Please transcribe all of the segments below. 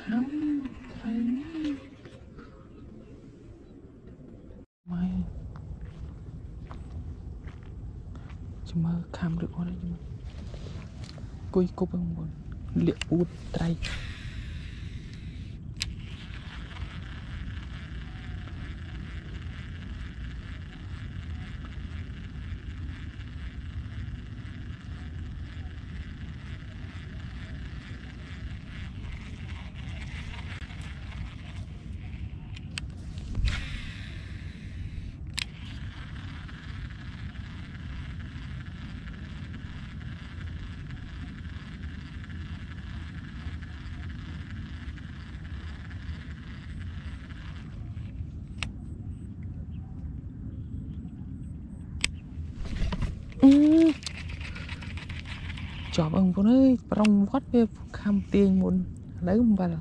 khám thấy mày chỉ mơ khám được con đấy chứ mà cùi cục bằng một liệu út tay chọn ông con ơi trong vót về khám tiền muốn lấy không vào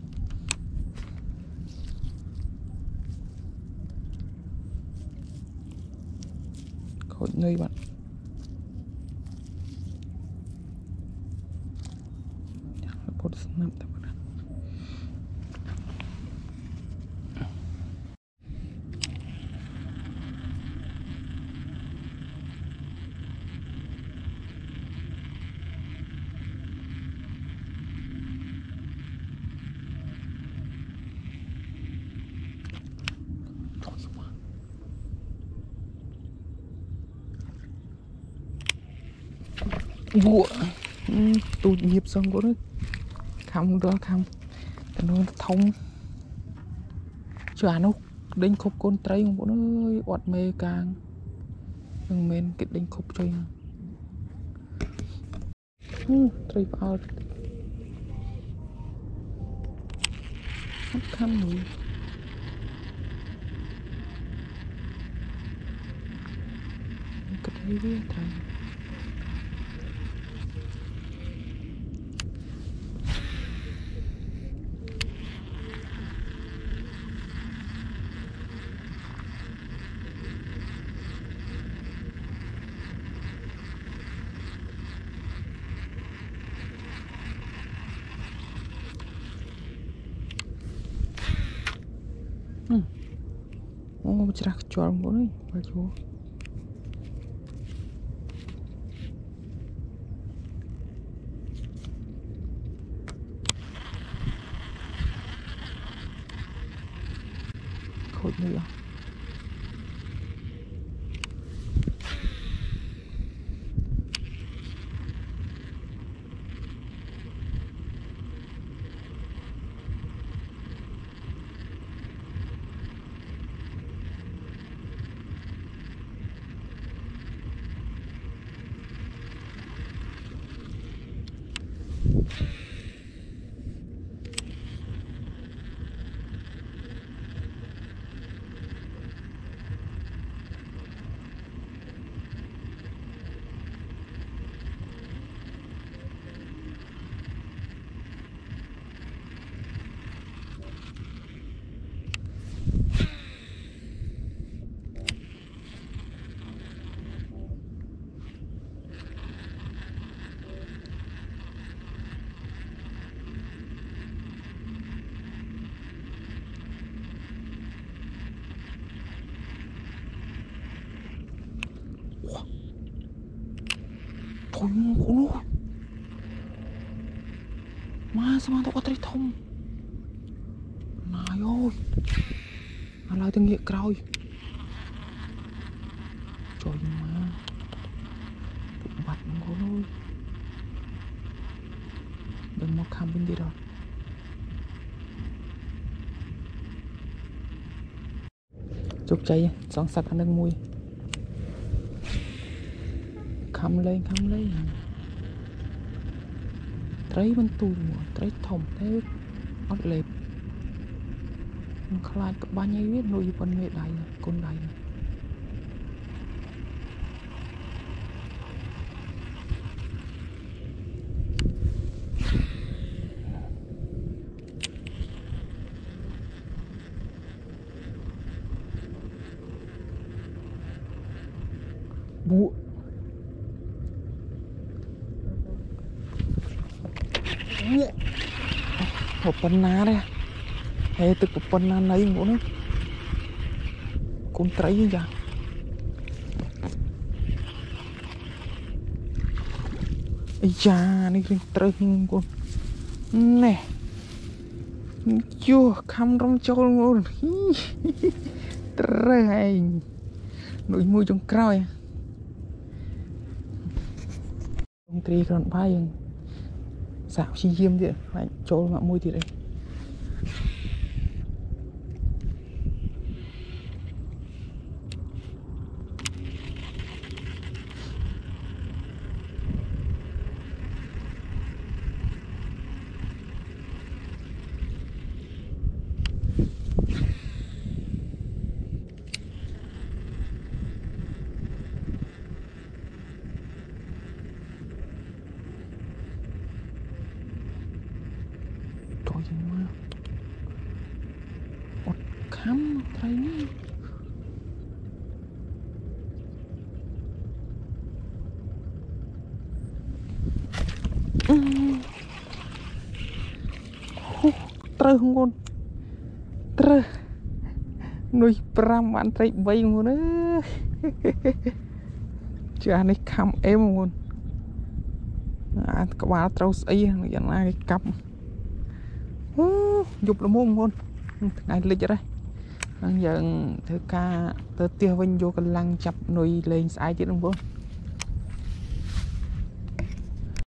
khỏi nơi bạn vua tụi nhịp xong của nó khăm đó khăm nó thông chưa nó đánh khúc con trai của nó ọt mê càng đừng men cái đánh khúc chơi trai vào khăm rồi cái đấy với thầy mau cerah jual boleh baju khôi nữa thôi khổ luôn má sao mà tao có thấy thông này ơi mà lại từng nghĩa rồi trời mà bạch khổ luôn đừng một khám bên đi đâu chụp cháy xong sạch ăn nước mùi khăm lên trái bên tui trái thòng thế ót lẹp khai các ba nhây biết nuôi con mẹ đầy con đầy bụi một phần ná đây hay tức một phần ná lấy muốn nữa con trấy như vậy ây da này riêng trơ con nè chưa khăm trong châu luôn trơ hay nỗi mùi trong cõi ông tri còn bay xạo chi diêm đi lại chỗ mà mùi thì đây khám thấy nè trơ không con trơ nuôi pram bạn thấy bay luôn đấy chưa này khám em luôn các bạn trâu ấy là cái cặp dục là mông luôn ngày lịch ở đây giờ thưa ca tớ tiêu vinh vô cái lăng chập nuôi lên sai chứ đúng không